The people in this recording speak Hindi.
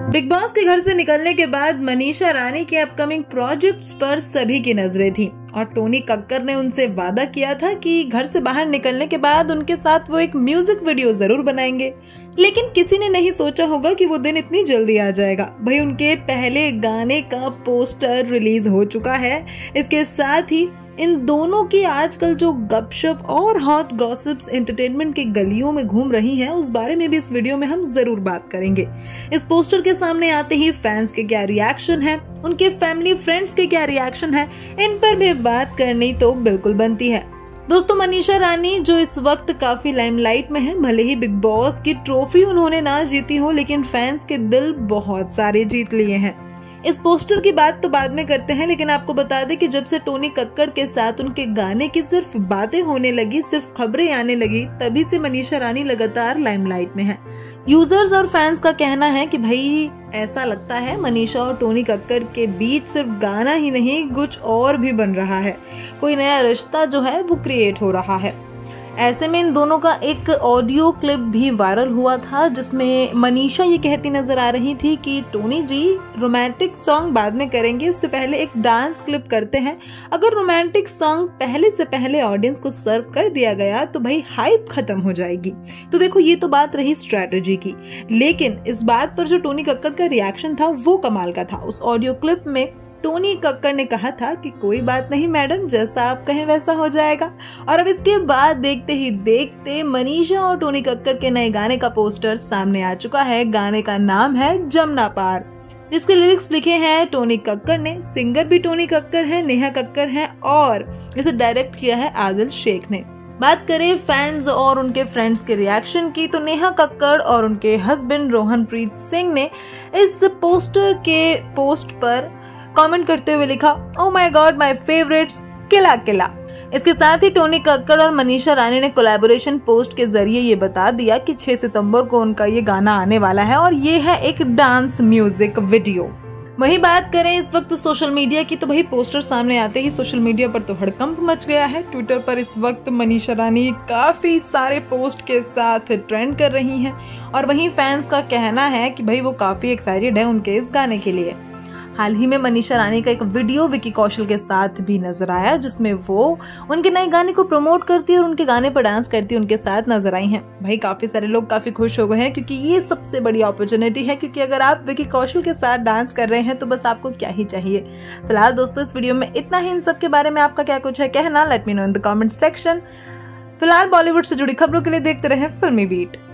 बिग बॉस के घर से निकलने के बाद मनीषा रानी के अपकमिंग प्रोजेक्ट्स पर सभी की नजरें थी और टोनी कक्कर ने उनसे वादा किया था कि घर से बाहर निकलने के बाद उनके साथ वो एक म्यूजिक वीडियो जरूर बनाएंगे। लेकिन किसी ने नहीं सोचा होगा कि वो दिन इतनी जल्दी आ जाएगा। भाई उनके पहले गाने का पोस्टर रिलीज हो चुका है। इसके साथ ही इन दोनों की आजकल जो गपशप और हॉट गॉसिप्स एंटरटेनमेंट के गलियों में घूम रही हैं, उस बारे में भी इस वीडियो में हम जरूर बात करेंगे। इस पोस्टर के सामने आते ही फैंस के क्या रिएक्शन है, उनके फैमिली फ्रेंड्स के क्या रिएक्शन है, इन पर भी बात करनी तो बिल्कुल बनती है। दोस्तों, मनीषा रानी जो इस वक्त काफी लाइमलाइट में है, भले ही बिग बॉस की ट्रॉफी उन्होंने ना जीती हो, लेकिन फैंस के दिल बहुत सारे जीत लिए हैं। इस पोस्टर की बात तो बाद में करते हैं, लेकिन आपको बता दें कि जब से टोनी कक्कड़ के साथ उनके गाने की सिर्फ बातें होने लगी, सिर्फ खबरें आने लगी, तभी से मनीषा रानी लगातार लाइमलाइट में है। यूजर्स और फैंस का कहना है कि भाई ऐसा लगता है मनीषा और टोनी कक्कड़ के बीच सिर्फ गाना ही नहीं, कुछ और भी बन रहा है। कोई नया रिश्ता जो है वो क्रिएट हो रहा है। ऐसे में इन दोनों का एक ऑडियो क्लिप भी वायरल हुआ था, जिसमें मनीषा ये कहती नजर आ रही थी कि टोनी जी रोमांटिक सॉन्ग बाद में करेंगे, उससे पहले एक डांस क्लिप करते हैं। अगर रोमांटिक सॉन्ग पहले से पहले ऑडियंस को सर्व कर दिया गया तो भाई हाइप खत्म हो जाएगी। तो देखो, ये तो बात रही स्ट्रेटेजी की, लेकिन इस बात पर जो टोनी कक्कड़ का रिएक्शन था वो कमाल का था। उस ऑडियो क्लिप में टोनी कक्कड़ ने कहा था कि कोई बात नहीं मैडम, जैसा आप कहें वैसा हो जाएगा। और अब इसके बाद देखते ही देखते मनीषा और टोनी कक्कड़ के नए गाने का पोस्टर सामने आ चुका है। गाने का नाम है जमुना पार, जिसके लिरिक्स लिखे हैं टोनी कक्कड़ ने। सिंगर भी टोनी कक्कड़ है, नेहा कक्कड़ है, और इसे डायरेक्ट किया है आदिल शेख ने। बात करें फैंस और उनके फ्रेंड्स के रिएक्शन की, तो नेहा कक्कड़ और उनके हस्बैंड रोहनप्रीत सिंह ने इस पोस्टर के पोस्ट पर कमेंट करते हुए लिखा, oh my God, my favourites, किला किला। इसके साथ ही टोनी कक्कड़ और मनीषा रानी ने कोलैबोरेशन पोस्ट के जरिए ये बता दिया कि 6 सितंबर को उनका ये गाना आने वाला है और ये है एक डांस म्यूजिक वीडियो। वही बात करें इस वक्त सोशल मीडिया की, तो वही पोस्टर सामने आते ही सोशल मीडिया पर तो हड़कंप मच गया है। ट्विटर पर इस वक्त मनीषा रानी काफी सारे पोस्ट के साथ ट्रेंड कर रही हैं और वहीं फैंस का कहना है कि भाई वो काफी एक्साइटेड है उनके इस गाने के लिए। हाल ही में मनीषा रानी का एक वीडियो विकी कौशल के साथ भी नजर आया, जिसमें वो उनके नए गाने को प्रमोट करती है और उनके गाने पर डांस करती उनके साथ नजर आई हैं। भाई काफी सारे लोग काफी खुश हो गए हैं, क्योंकि ये सबसे बड़ी अपॉर्चुनिटी है। क्योंकि अगर आप विकी कौशल के साथ डांस कर रहे हैं तो बस आपको क्या ही चाहिए। फिलहाल दोस्तों, इस वीडियो में इतना ही। इन सब के बारे में आपका क्या कुछ है कहना, let me know in the comment section. फिलहाल बॉलीवुड से जुड़ी खबरों के लिए देखते रहें फिल्मी बीट।